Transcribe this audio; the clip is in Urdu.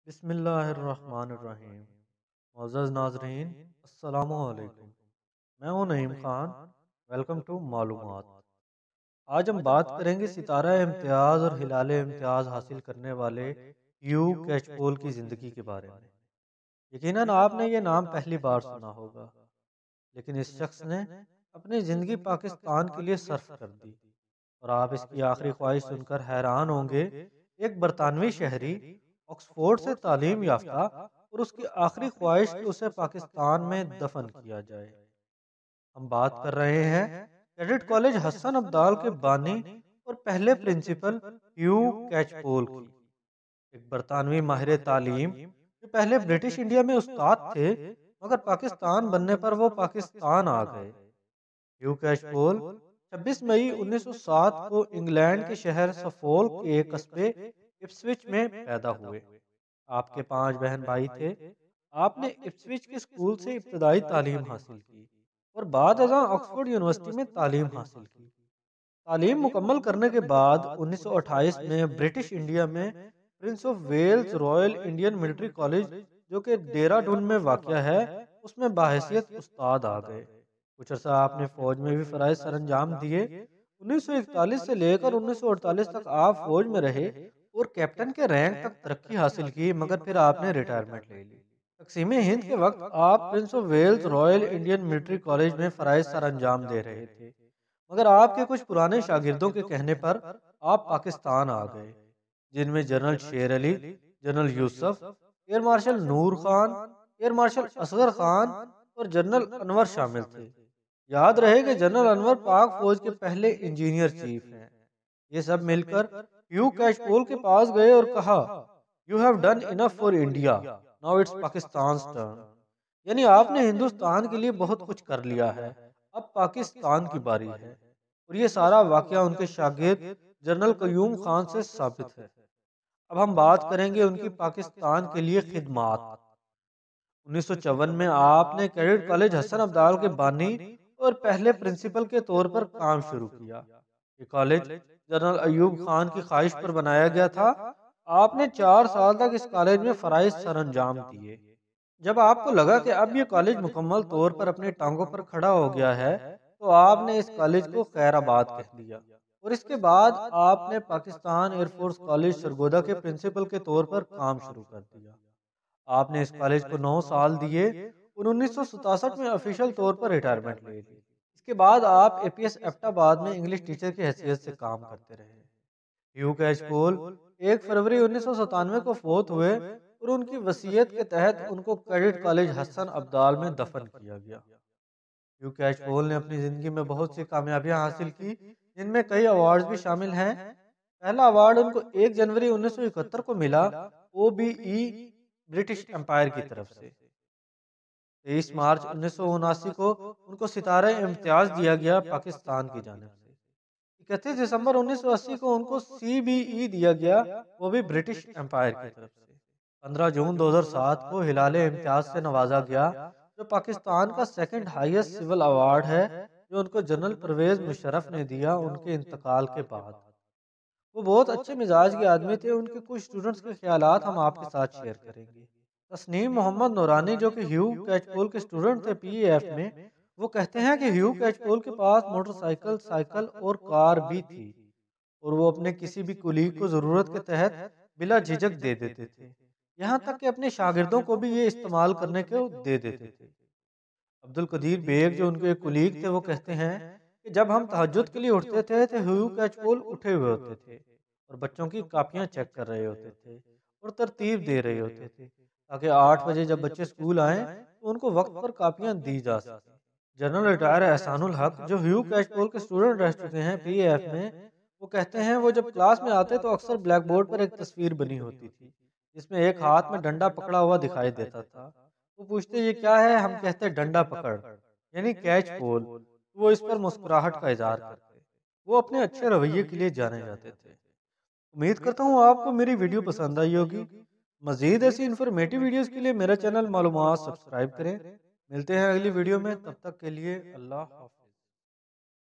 بسم اللہ الرحمن الرحیم۔ معزز ناظرین، السلام علیکم۔ میں ہوں نعیم خان۔ ویلکم ٹو معلومات۔ آج ہم بات کریں گے ستارہ امتیاز اور ہلال امتیاز حاصل کرنے والے ہیو کیچپول کی زندگی کے بارے میں۔ یقیناً آپ نے یہ نام پہلی بار سنا ہوگا، لیکن اس شخص نے اپنی زندگی پاکستان کے لیے صرف کر دی، اور آپ اس کی آخری خواہش سن کر حیران ہوں گے۔ ایک برطانوی شہری، آکسفورڈ سے تعلیم یافتہ، اور اس کی آخری خواہش کہ اسے پاکستان میں دفن کیا جائے۔ ہم بات کر رہے ہیں کیڈٹ کالج حسن عبدال کے بانی اور پہلے پرنسپل ہیو کیچپول کی، ایک برطانوی ماہر تعلیم جو پہلے برٹش انڈیا میں استاد تھے، مگر پاکستان بننے پر وہ پاکستان آ گئے۔ ہیو کیچپول 26 مئی 1907 کو انگلینڈ کے شہر سفولک کے ایک قصبے اپسوچ میں پیدا ہوئے۔ آپ کے 5 بہن بھائی تھے۔ آپ نے اپسوچ کے اسکول سے ابتدائی تعلیم حاصل کی اور بعد ازاں آکسفورڈ یونیورسٹی میں تعلیم حاصل کی۔ تعلیم مکمل کرنے کے بعد 1928 میں برٹش انڈیا میں Prince of Wales Royal Indian military College, جو کہ ڈیرہ ڈون میں واقع ہے، اس میں بحیثیت استاد آ گئے۔ کچھ عرصہ آپ نے فوج میں بھی فرائض سر انجام دیے۔ 1941 سے لے کر 1948 تک آپ فوج میں رہے اور کیپٹن کے رینک تک ترقی حاصل کی، مگر پھر آپ نے ریٹائرمنٹ لے لی۔ تقسیم ہند کے وقت آپ prince of Wales Royal Indian military college میں فرائض سر انجام دے رہے تھے، مگر آپ کے کچھ پرانے شاگردوں کے کہنے پر آپ پاکستان آ گئے، جن میں general Sher Ali, general Yusuf, air marshal Nur Khan, air marshal Asghar Khan اور جنرل انور شامل تھے۔ یاد رہے کہ جنرل انور پاک فوج کے پہلے انجینئر چیف ہیں۔ یہ سب مل کر ہیو کیچپول کے پاس گئے اور کہا، "You have done enough for India. Now it's Pakistan's turn." یعنی آپ نے ہندوستان کے لیے بہت کچھ کر لیا ہے، اب پاکستان کی باری ہے۔ اور یہ سارا واقعہ ان کے شاگرد جنرل قیوم خان سے ثابت ہے۔ اب ہم بات کریں گے ان کی پاکستان کے لیے خدمات۔ 1954 میں آپ نے کیڈٹ کالج حسن عبدال کے بانی اور پہلے پرنسپل کے طور پر کام شروع کیا۔ یہ کالج جنرل ایوب خان کی خواہش پر بنایا گیا تھا۔ آپ نے 4 سال تک اس کالج میں فرائض سر انجام دیے۔ جب آپ کو لگا کہ اب یہ کالج مکمل طور پر اپنی ٹانگوں پر کھڑا ہو گیا ہے، تو آپ نے اس کالج کو خیر آباد کہہ دیا، اور اس کے بعد آپ نے Pakistan air force college Sargodha کے پرنسپل کے طور پر کام شروع کر دیا۔ آپ نے اس کالج کو 9 سال دیے اور 1967 میں آفیشل طور پر ریٹائرمنٹ لے لی۔ اس کے بعد آپ اے پی ایس ایبٹ آباد میں انگلش ٹیچر کی حیثیت سے کام کرتے رہے۔ ہیو کیچپول 1 فروری 1997 کو فوت ہوئے اور ان کی وصیت کے تحت ان کو کیڈٹ کالج حسن عبدال میں دفن کیا گیا۔ ہیو کیچپول نے اپنی زندگی میں بہت سی کامیابیاں حاصل کی، جن میں کئی ایوارڈز بھی شامل ہیں۔ پہلا ایوارڈ ان کو 1 جنوری 1971 کو ملا OBE برٹش امپائر کی طرف سے۔ 23 مارچ 1979 کو ان کو ستارہ امتیاز دیا گیا پاکستان کی جانب سے۔ 31 دسمبر 1980 کو ان کو CBE دیا گیا، وہ بھی برٹش امپائر کی طرف سے۔ 15 جون 2007 کو ہلال امتیاز سے نوازا گیا، جو پاکستان کا سیکنڈ ہائیسٹ سول ایوارڈ ہے، جو ان کو جنرل پرویز مشرف نے دیا ان کے انتقال کے بعد۔ وہ بہت اچھے مزاج کے آدمی تھے۔ ان کے کچھ اسٹوڈنٹس کے خیالات ہم آپ کے ساتھ شیئر کریں گے۔ تسنیم محمد نورانی، جو کہ ہیو کیچپول کے اسٹوڈنٹ تھے PAF میں، وہ کہتے ہیں کہ ہیو کیچپول کے پاس موٹر سائیکل، سائیکل اور کار بھی تھی، اور وہ اپنے کسی بھی کولیگ کو ضرورت کے تحت بلا جھجک دے دیتے تھے، یہاں تک کہ اپنے شاگردوں کو بھی یہ استعمال کرنے کو دے دیتے تھے۔ عبد القدیر بیگ، جو ان کے کولیگ تھے، وہ کہتے ہیں کہ جب ہم تہجد کے لیے اٹھتے تھے تو ہیو کیچپول اٹھے ہوئے ہوتے تھے اور بچوں کی کاپیاں چیک کر رہے ہوتے تھے اور ترتیب دے رہے ہوتے تھے، تاکہ 8 بجے جب بچے اسکول آئیں تو ان کو وقت پر کاپیاں دی جا سکیں۔ جنرل ریٹائر احسان الحق، جو ہیو کیچپول کے اسٹوڈنٹ رہ چکے ہیں PAF میں، وہ کہتے ہیں وہ جب کلاس میں آتے تو اکثر بلیک بورڈ پر ایک تصویر بنی ہوتی تھی، جس میں ایک ہاتھ میں ڈنڈا پکڑا ہوا دکھائی دیتا تھا۔ وہ پوچھتے یہ کیا ہے؟ ہم کہتے ڈنڈا پکڑ، یعنی کیچ پول۔ وہ اس پر مسکراہٹ کا اظہار کرتے۔ وہ اپنے اچھے رویے کے لیے جانے جاتے تھے۔ امید کرتا ہوں آپ کو میری ویڈیو پسند آئی ہوگی۔ مزید ایسی انفارمیٹیو ویڈیوز کے لیے میرا چینل معلومات سبسکرائب کریں۔ ملتے ہیں اگلی ویڈیو میں، تب تک کے لیے اللہ حافظ۔